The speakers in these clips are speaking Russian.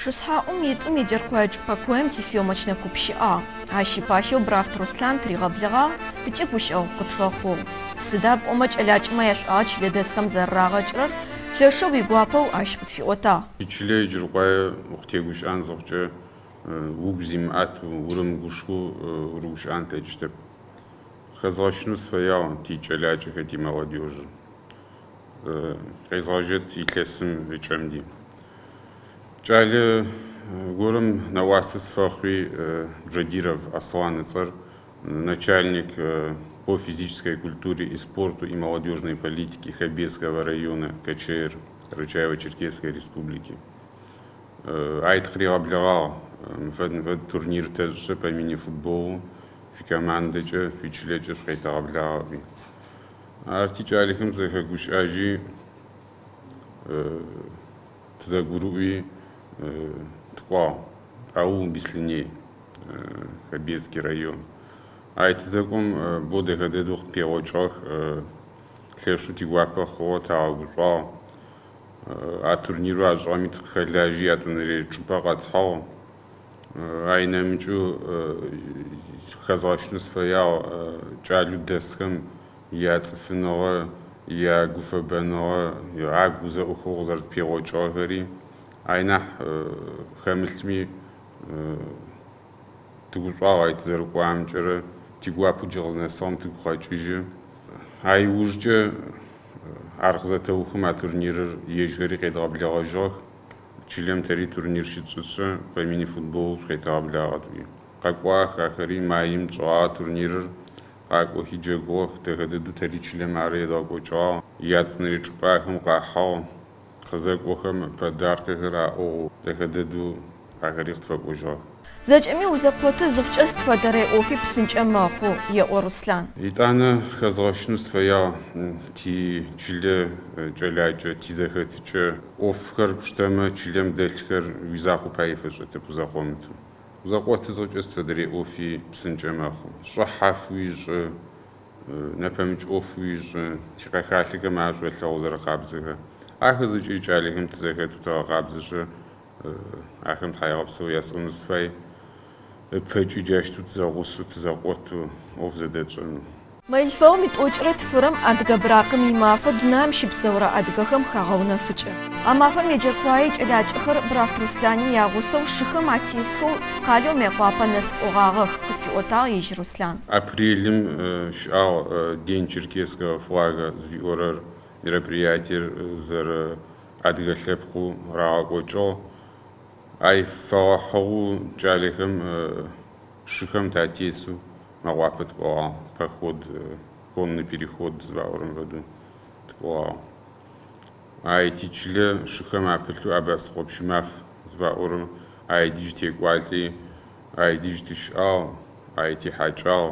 Шысхьаӏум итӏум иджыркъуэкӏ пэкуем тисиомочнэ купщыӏа. Ащи пащэу Брафт Руслъан тригъэблэгъагъ ыкӏи гущыӏэгъу къытфэхъугъ. Сыда пӏомэ кӏэлэкӏмэ ешӏуагъ чылэдэсхэм зэрырагъэкӏырэр, лъэшэу уигуапэу ащ къытфиӏота. Чылэ иджыркъуае ухтегущыӏэн зыхъукӏэ угу зимыӏэту урымыгушху урыгущыӏэн текӏыщтэп. Хэзгъэщыну сфэягъ тикӏэлэкӏэхэр тимолодежьыр. Къезгъэжьэт илъэсым ыкӏэмди. Кӏалэ горэм нэуасэ сфэхъуи Джадиров Аслан ыцӏэр, начальник по физической культуре и спорту и молодежной политике Хабирского района КЧР Карачаево-Черкесской республики. Айтхриаблягъ в турнир тэжъэ по мини-футболу в командыкӏэ фичылэкӏэ фритагъэблэгъагъи. Арти кӏалэхэм зэхэгушӏажьи тызэгурыӏуи тыкӏуагъ Ау Бислъыней, Хабирский район. Айтызэкӏом бо дэхэ дэдэу къыпегъокӏыгъэх, лъэшъу тигуапэ хъугъэ тагъэгушӏуагъ. А турниру ашӏыгъэми тыкъыхэлажьи ятӏонэрей чӏыпӏэ къэтхьагъ. Ай нэмыкӏэу хэзгъэщыну сфэягъ кӏалэу дэсхэм яцӏыфыныгъэ, ягуфэбэныгъэ, агу зэӏухыгъ зэрытпегъокӏыгъэхэри ай нахь хэмылъми тыгушӏуагъ ай тызэрыкӏуамкӏэрэ тигуапэу джы къызнэсыгъэм тыгухъэкӏыжьы. Ай ужкӏэ ар къызэтэухым а турнирыр ежьхэри къедгъэблэгъэжьыгъэх. Чылэм тэри турнир щытшӏышъэ по мини-футбол къетагъэблэгъэхъуи. Къэкӏуагъэх ахэри маим чӏыгъагъ турнирыр. Къакӏохи джэгугъэх, дэхэ дэдэу тэри чылэм ары едгъэкӏокӏыгъагъ. Ятӏонэрей чӏыпӏахэм къахьагъ. Къызэкӏохэм подаркэхэр аӏогъ. Дэхэ дэдэу ахэри къытфэкӏожьыгъэх. Зэкӏэми узэпъоты зыхъукӏэ стфэдэрэ ӏофи псынкӏэ мэхъу, еӏо Руслъан. Итӏанэ хэзгъэщыну сфэягъ тичылэ кӏэлэкӏэ тизэхэтыкӏэ ӏофхэр пштэмэ чылэм дэлъхэр уизахъоу пай фэшӏэтэп узэкъомыту. Узэкъоты зыхъукӏэ стфэдэрэ ӏофи псынкӏэ мэхъу. Шӏу хьаф уишӏы, нэпэмыкӏ ӏоф уишӏы, тикъэхалъэхэм ашӏолъэгъу зэрэкъабзэхэр. Ахэр зыкӏэри кӏалэхэм тызэхэту тэгъэкъабзэшъэ ахэм тхьайгъэпсэу ясӏонэу сыфай. Пэкӏи джащтэу тызэгъусэу тызэкъоту ӏоф зэдэтшӏэнэу. Мэлъфэгъум итӏокӏрэ тфырэм адыгэ бракъым имафэ дунаим щыпсэурэ адыгэхэм хагъэунэфыкӏы. А мафэм еджэкъуаи кӏэлэкӏэхэр Брафт Руслъани ягъусэу шыхэм атесхэу къалэу Мекъуапэ нэскӏогъагъэх, къытфиӏотагъ ежь Руслъан. Апрелым щыӏагъ День черкесского флага зыфиӏорэр мероприятиер зэрэ адыгэ лъэпкъыу рагъэкӏокӏыгъ. Ай фэгъэхьыгъэу кӏалэхэм шыхэм татесу Мекъуапэ тыкӏогъагъ. Поход, конный переход зыфаӏорэм фэдэу тыкӏогъагъ. Ай тичылэ шыхэм апылъу Абаскъо Пщымаф зыфаӏорэм ай дыжь текӏуалӏи, ай дыжь тыщыӏагъ, ай тихьакӏагъ.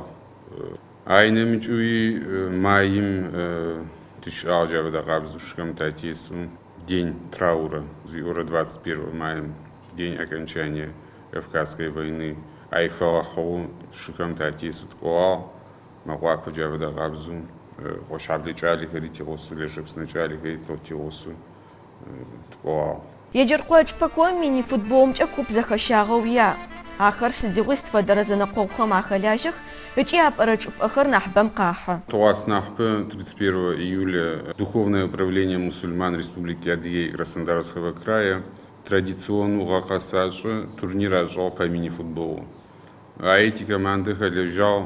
Ай нэмыкӏэуи маим тыщыӏагъ джабэ къабзэу шыхэм татесу День траура зыфиӏорэ 21 маем. День окончания Кавказской войны. Ай фэгъэхьыгъэу шыхэм татесу тыкӏогъагъ. Мекъуапэ джабэ къабзэу къошъхьаблэ кӏалэхэри тигъусэу, лэжъэпсынэ кӏалэхэри тигъусэу тыкӏогъагъ. Еджэркъуэкӏ пэкуэм мини-футболымкӏэ куп зэхэщагъэу яӏ. Ахэр сыдигъуи стфэдэрэ зэнэкъокъухэм ахэлажьэх, ыкӏи апӏэрэ чӏыпӏэхэр нахь бэм къахьы. Тыгъуас нахьпэ 31 июля Духовное управление мусульман Республики Адыгея Краснодарского края традиционно гъэкъэсашӏэ турнир ашӏыгъ по мини-футболу. А эти команды хэлэжьагъ.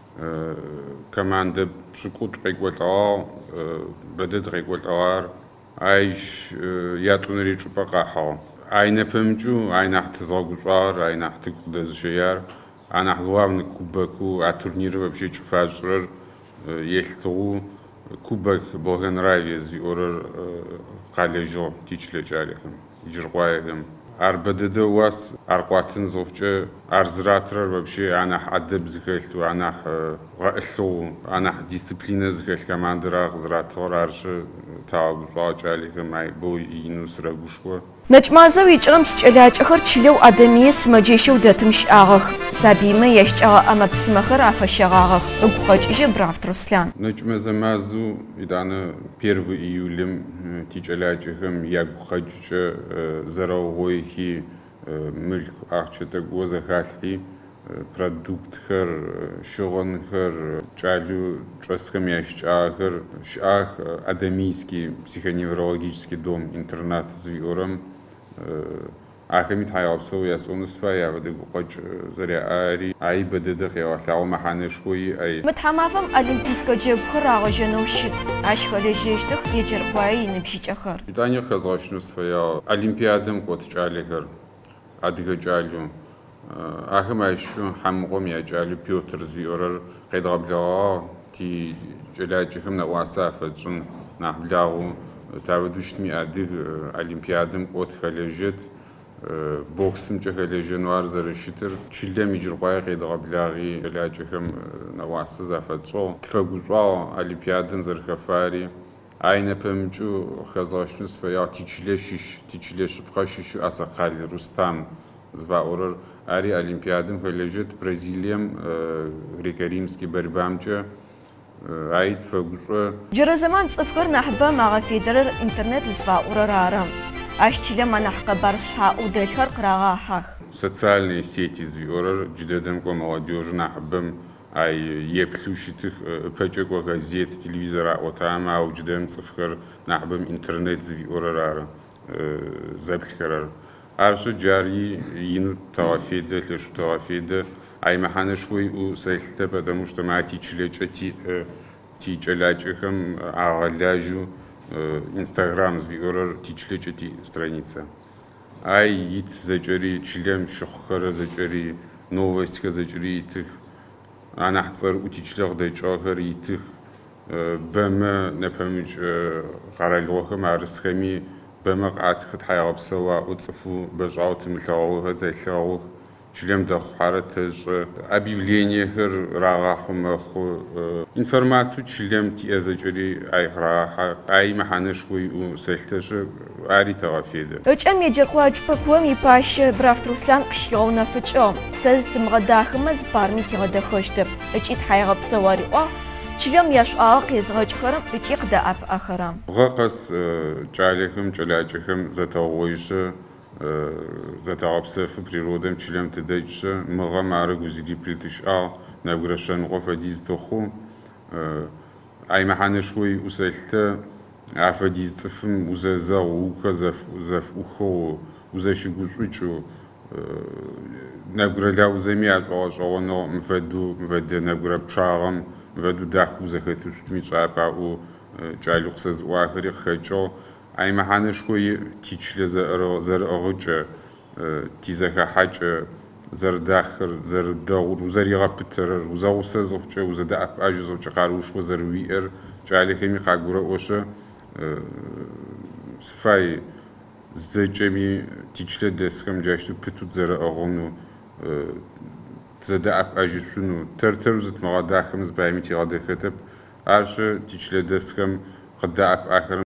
Команда пшӏыкӏутӏ къекӏолӏагъ, бэдэд къекӏолӏагъар. Ай ятӏонэрей чӏыпӏэ къахьагъ. Ай нэпэмыкӏэу ай нахь тызгъэгушӏуагъэр, ай нахь тыгу къыдэзыщэяр, а нахь главный кубоку, а турниры вообще кӏыфашӏырэр елъытыгъэу Кубок Благонравия зыфиӏорэр къалэжьыгъ тичылэ кӏалэхэм, иджыркъуаехэм. Ар бэдэдэ уас ар къуатын зыхъукӏэ ар зыратырэр вообще анахь ӏэдэб зыхэлъу, анахь гъэӏылъыгъу, анахь дисциплинэ зыхэлъ командыра къызыратыгъэр арышъы тагъэгушӏуагъ кӏалэхэм ай бо инэу сырэгушхо. Нэкӏмазэу икӏыгъым тикӏэлэкӏэхэр чылэу Адамие сымэджэщэу дэтым щыӏагъэх. Сабимэ яшкӏагъэ ӏэмэпсымэхэр афэщэгъагъэх, ыгу къэкӏыжьы Брафт Руслъан. Нэкӏмэзэ мазэу итӏанэ 1 июлем тикӏэлэкӏэхэм ягу къэкӏыкӏэ зэрэгъоихи ملك أخشته جوزة خالحي продукт хэр шогон хэр чалю чэсхэм яшчахэр шах Адамийский психоневрологический дом интернат звиорам ахэмит хайапсоо ясонсфа явдаг гоч заряари ай бэдэдэх явахлаа маханэшгүй ай мэтхамафам олимпийскэ джевхэр агъэжэнэу щыт ащ хэлэжьэщтых еджэркъуаи иныбжьыкӏэхэр питание хэзгъэщнысфа я олимпиадам къотыкӏалэхэр адыгэ кӏалю أهم أشياء حمقهم يجعل بيوتر زيورر قد قبلها تي جلاجهم نواسافة جن نحبلاه تعودوش مي أدير أولمبيادم قط خليجت بوكسم جهليجن وارزر شتر شلة مجرقاي قد قبلها جلاجهم نواسافة جو تفقوا أولمبيادم زر خفاري عين بمجو خزاشنس فيا تيجلش بخشش أسقال رستم زواورر أري أولمبيادم خليجت برازيليم غريكريمسكي بربامجة عيد فوق جرى زمان صفر نحبه مع فيدرر إنترنت زواورر عرام أشتيله ما نحق برشها ودلخر قراها социальные сети زواورر جددم كم молодежь نحبم أي يبلوشتخ بحجة газет телевизора وتعامل أو جددم صفر نحبم إنترنت زواورر عرام زبلخرر عرش جاري ينو توافيده ليش توافيده أي محن شوي وسهلته بدل مجتمع تيجلاجهم علاجو إنستغرام زيورر تيجلاجتي страница أي يت زجري تشلم شخخر زجري новость زجري يتخ أنا حصر وتيجلاغ دجاهر يتخ بما نفهمج قرالوهم عرس خمي بمقعد خد حياة بسوا وتصفو بجعوت ملتاوه دلتاوه شلم دخو حارتج объявление هر راغاحهم أخو информацию شلم تيازجري أي راحة أي محنشوي وسلتج عاري توافيده. أم يجرقوا جبكوم يباش برافت روسلان قشيونا فتشو تزت مغداخم زبارمي تغدخوشتب أجيت حياة بسواري شلون يشاق يزغج خرم بتيق دا أب آخرام. غقص جالهم جلاجهم زتاويش زتاعبسه في بريرودم شلون تدش مغام عرق وزيدي بلتش نبغرشان غفديز تخو أي محن شوي وسلته عفديز تفهم وزازا وكذف وزف وخو وزاشيقوز وجو نبغر لا وزميات وعشوانا مفد نبغر بشارم ودو داخل زخته می‌چابه او جالو خسز واخری خجو ای محنش کوی تیچله زر آغوچه تیزه حج زر داخل زر داور و زر یقبتر و زاو سازوچه و زد اپ اجزوچه قاروش و زر ویر جالی خمی قاگوره اوشه صفای زجمی تیچله دستم جاشتو پتوت زر آغونو زد اپ اجزونو تر وزت مقادخم زبایمی تیاده خطب عرش تیچله دستم قد اپ آخر